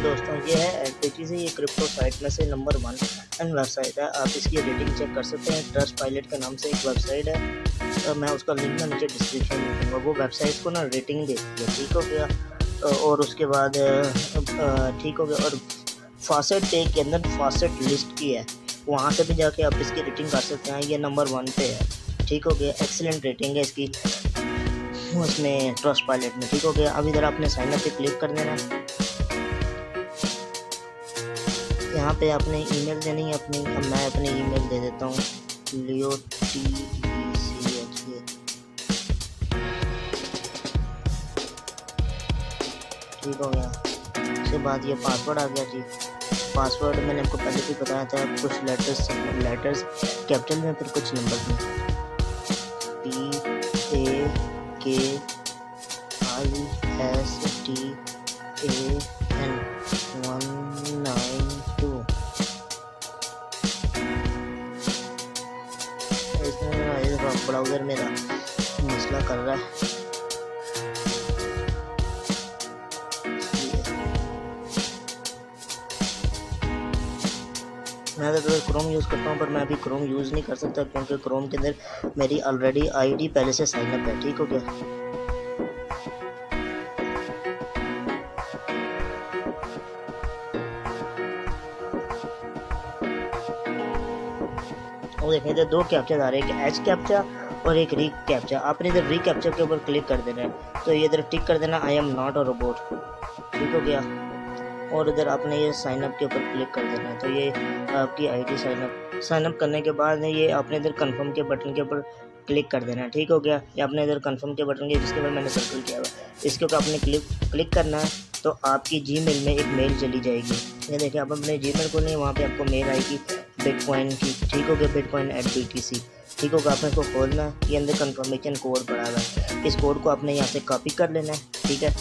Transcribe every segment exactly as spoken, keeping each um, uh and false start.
दोस्तों, ये है एलपीटी से ये क्रिप्टो साइट में से नंबर वन एंड वेबसाइट है। आप इसकी रेटिंग चेक कर सकते हैं। ट्रस्ट पायलट के नाम से एक वेबसाइट है, तो मैं उसका लिंक ना नीचे डिस्क्रिप्शन में दूँगा। वो वेबसाइट को ना रेटिंग देती है, ठीक हो गया। और उसके बाद ठीक हो गया। और फासेट पे के अंदर फासेट लिस्ट की है, वहाँ से भी जाके आप इसकी रेटिंग कर सकते हैं। ये नंबर वन पे है, ठीक हो गया। एक्सीलेंट रेटिंग है इसकी उसमें ट्रस्ट पायलट में, ठीक हो गया। अब इधर आपने साइन अप पे क्लिक कर देना। यहाँ पे आपने ईमेल देनी है अपनी। अब मैं अपनी ईमेल दे देता हूँ, लियो T E C H A, ठीक हो गया। उसके बाद ये पासवर्ड आ गया जी। पासवर्ड मैंने आपको पहले भी बताया था, कुछ लेटर्स लेटर्स कैपिटल में, फिर कुछ नंबर में। P A K I S T A N one nine two. इसमें ब्राउज़र मेरा मसला कर रहा है। मैं तो क्रोम यूज़ करता हूँ, पर मैं अभी क्रोम यूज़ नहीं कर सकता क्योंकि क्रोम के अंदर मेरी ऑलरेडी आईडी पहले से साइन अप है, ठीक हो गया। और देखिए इधर दो कैप्चा आ रहे हैं, एक एच कैप्चा और एक री कैप्चा। आपने इधर री कैप्चा के ऊपर क्लिक कर देना है, तो ये इधर टिक कर देना, I am not a robot, ठीक हो गया। और इधर आपने ये साइन अप के ऊपर क्लिक कर देना है, तो ये आपकी ID sign up sign up करने के बाद ये आपने इधर कंफर्म के बटन के ऊपर क्लिक कर देना है, ठीक हो गया। ये आपने इधर कंफर्म के बटन के जिसके ऊपर मैंने सर्कल किया हुआ, इसके ऊपर आपने क्लिक क्लिक करना है, तो आपकी जीमेल में एक मेल चली जाएगी। ये देखिए, आप अपने जीमेल को नहीं, वहाँ पे आपको मेल आएगी बिटकॉइन की, ठीक हो गया, bitcoin at B T C, ठीक होगा। आपने इसको खोलना है, ये अंदर कंफर्मेशन कोड पड़ा है, इस कोड को आपने यहाँ से कॉपी कर लेना है, ठीक है।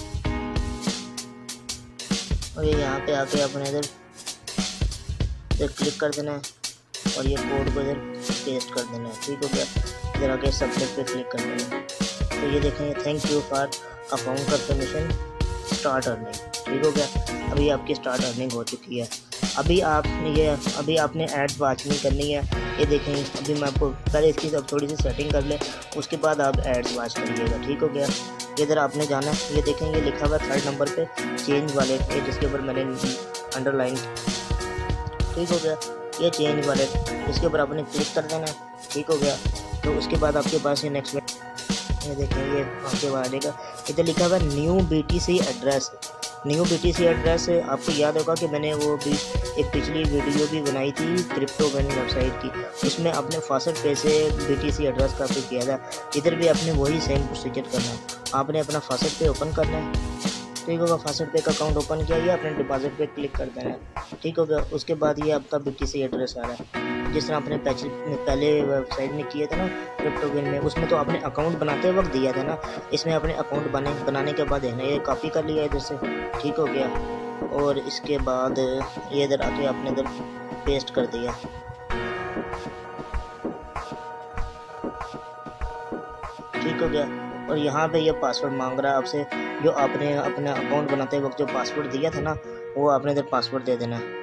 और ये यहाँ पे आके अपने इधर इधर क्लिक कर देना है और ये कोड को इधर पेस्ट कर देना है, ठीक हो गया। इधर आके सबमिट पे क्लिक कर देना है, तो ये देखेंगे thank you for account confirmation start earning, ठीक हो गया। अभी आपकी स्टार्ट अर्निंग हो चुकी है। अभी आपने ये अभी आपने एड्स वॉच नहीं करनी है। ये देखें, अभी मैं आपको पहले इसकी सब थोड़ी सी सेटिंग कर लें, उसके बाद आप एड्स वॉच करिएगा, ठीक हो गया। इधर आपने जाना है, ये देखेंगे लिखा हुआ थर्ड नंबर पे चेंज वालेट पे, जिसके ऊपर मैंने अंडरलाइन, ठीक हो गया। ये चेंज वालेट, इसके ऊपर आपने क्लिक कर देना है, ठीक हो गया। तो उसके बाद आपके पास ये नेक्स्ट ये देखें, ये आपके बाद आएगा, इधर लिखा हुआ new B T C address. New B T C address आपको याद होगा कि मैंने वो भी एक पिछली वीडियो भी बनाई थी क्रिप्टो गन वेबसाइट की, उसमें आपने फासेट पे से B T C address copy किया था। इधर भी आपने वही सेम प्रोसीजर करना है। आपने अपना फासेट पे ओपन करना है, ठीक होगा। फासेट पे का अकाउंट ओपन किया, ये अपने डिपॉजिट पे क्लिक कर देना है, ठीक हो गया। उसके बाद ये आपका बी टी सी एड्रेस आ रहा है, जिस तरह आपने पहले वेबसाइट में किया था ना क्रिप्टो गेन में, उसमें तो आपने अकाउंट बनाते वक्त दिया था ना, इसमें अपने अकाउंट बने बनाने के बाद है ना, ये कॉपी कर लिया इधर से, ठीक हो गया। और इसके बाद ये इधर आके आपने इधर पेस्ट कर दिया, ठीक हो गया। और यहाँ पे ये पासवर्ड मांग रहा है आपसे, जो आपने अपना अकाउंट बनाते वक्त जो पासवर्ड दिया था ना, वो आपने इधर पासवर्ड दे देना है,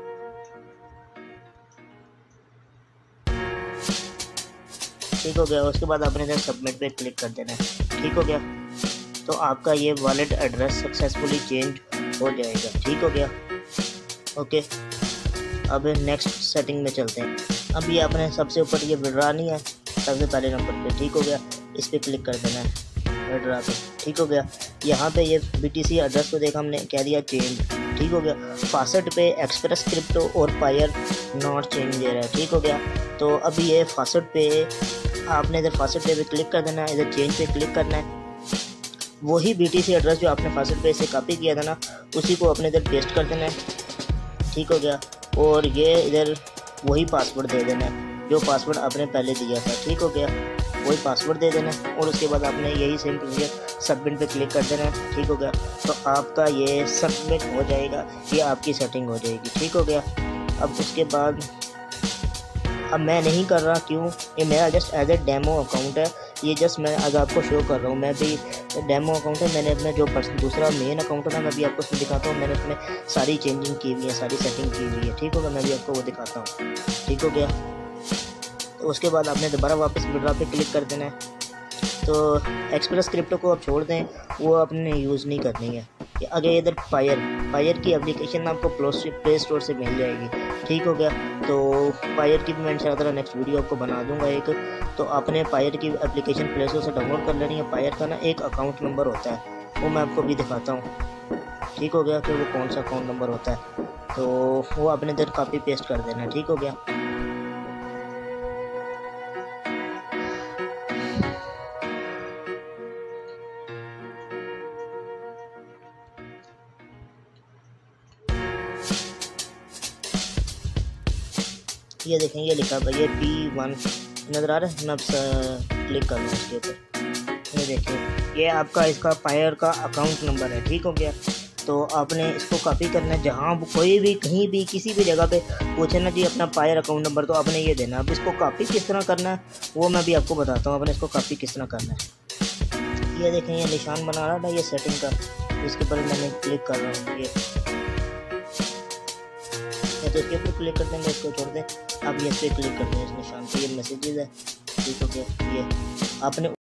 ठीक हो गया। उसके बाद आपने इधर सबमिट पे क्लिक कर देना है, ठीक हो गया। तो आपका ये वॉलेट एड्रेस सक्सेसफुली चेंज हो जाएगा, ठीक हो गया। ओके, अब नेक्स्ट सेटिंग में चलते हैं। अब ये आपने सबसे ऊपर ये विड्रॉ नहीं है, सबसे पहले नंबर पे, ठीक हो गया, इस पर क्लिक कर देना है विड्रॉ पे, ठीक हो गया। यहाँ पे ये बी टी सी एड्रेस को देखा हमने कह दिया चेंज, ठीक हो गया। फासेट पे एक्सप्रेस क्रिप्टो और पायर नॉट चेंज दे रहा है, ठीक हो गया। तो अभी ये फासेट पे आपने इधर फासेट पे भी क्लिक कर देना है, इधर चेंज पे क्लिक करना है। वही बी टी सी एड्रेस जो आपने फासेट पे से कॉपी किया था ना, उसी को अपने इधर पेस्ट कर देना है, ठीक हो गया। और ये इधर वही पासवर्ड दे देना है जो पासवर्ड आपने पहले दिया था, ठीक हो गया। वही पासवर्ड दे देना है और उसके बाद आपने यही सेम प्रोसीजर सबमिट पे क्लिक कर देना है, ठीक हो गया। तो आपका ये सबमिट हो जाएगा, ये आपकी सेटिंग हो जाएगी, ठीक हो गया। अब उसके बाद अब मैं नहीं कर रहा, क्यों? ये मेरा just as a demo account है, ये जस्ट मैं आज आपको शो कर रहा हूँ। मैं भी डेमो अकाउंट है, मैंने अपना जो दूसरा मेन अकाउंट है ना मैं भी आपको उसमें दिखाता हूँ। मैंने उसमें सारी चेंजिंग की हुई है, सारी सेटिंग की हुई है, ठीक होगा। मैं भी आपको वो दिखाता हूँ, ठीक हो गया। तो उसके बाद आपने दोबारा वापस विड्रॉ पे क्लिक कर देना है। तो एक्सप्रेस क्रिप्टो को आप छोड़ दें, वो आपने यूज़ नहीं करनी है। आगे इधर पायर पायर की एप्लीकेशन आपको प्ले स्टोर से मिल जाएगी, ठीक हो गया। तो पायर की भी मैं इंशाल्लाह नेक्स्ट वीडियो आपको बना दूंगा एक। तो आपने पायर की एप्लीकेशन प्ले स्टोर से डाउनलोड कर लेनी है। पायर का ना एक अकाउंट नंबर होता है, वो मैं आपको भी दिखाता हूँ, ठीक हो गया, कि वो कौन सा अकाउंट नंबर होता है। तो वो आपने इधर कॉपी पेस्ट कर देना है, ठीक हो गया। ये देखें, ये लिखा भाई, ये पी वन नज़र आ रहा है। मैं अब क्लिक कर रहा हूँ उसके ऊपर। ये देखें, ये आपका इसका पायर का अकाउंट नंबर है, ठीक हो गया। तो आपने इसको कॉपी करना है, जहाँ कोई भी कहीं भी किसी भी जगह पे पूछे ना जी अपना पायर अकाउंट नंबर, तो आपने ये देना। अब इसको कॉपी किस तरह करना है वो मैं भी आपको बताता हूँ। आपने इसको कॉपी किस तरह करना है, ये देखें, ये निशान बना रहा था ये सेटिंग का, इसके ऊपर मैंने क्लिक कर रहा हूँ। ये तो इसके ऊपर क्लिक कर देंगे, इसको छोड़ दें। अब ये इस पर क्लिक कर दें, इस निशान पे, ये मैसेजेस है, ठीक हो गया। ये आपने